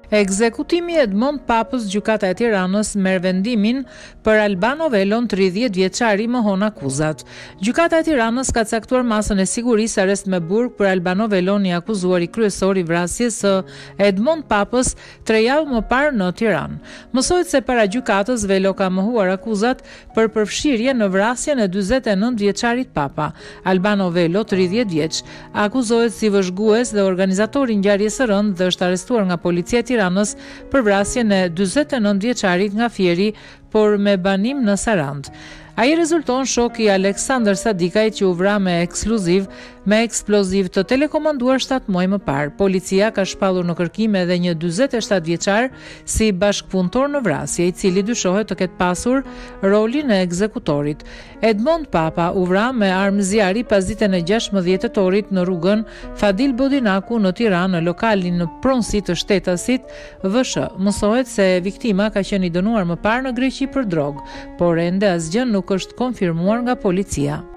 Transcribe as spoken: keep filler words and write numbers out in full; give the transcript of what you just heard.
Ekzekutimi i Edmond Papës, gjykata e Tiranës merr vendimin për Albano Velon, tridhjetë vjeçar, i mohon akuzat. Gjykata e Tiranës ka caktuar masën e sigurisë arrest me burg për Albano Velon, i akuzuar i kryesor i vrasjes së Edmond Papës tre javë më parë në Tiranë. Mësohet se para gjykatës Velo ka mohuar akuzat për përfshirje në vrasjen e dyzet e nëntë vjeçarit Papa. Albano Velo, tridhjetë vjeç, akuzohet si vëzhgues dhe organizator i ngjarjes së rëndë dhe është arrestuar nga policia e Tiranës për vrasjen e dyzet e nëntë vjeçarit nga Fieri, por me banim në Sarand. Ai rezulton shoku i Aleksandr Sadikaj, që u vra me ekskluziv me eksploziv të telekomanduar shtatë muaj më parë. Policia ka shpallur në kërkim edhe një dyzet e shtatë vjeçar si bashkëpunëtor në vrasje, i cili dyshohet të ketë pasur rolin e ekzekutorit. Edmond Papa u vra me armë zjarri pas ditën e gjashtëmbëdhjetë tetorit në rrugën Fadil Bodinaku në Tiranë, në lokalin në pronësi të shtetasit V S. Mësohet se viktima ka qenë i dënuar më parë në Greqi për drogë, por ende asgjë nuk është konfirmuar nga policia.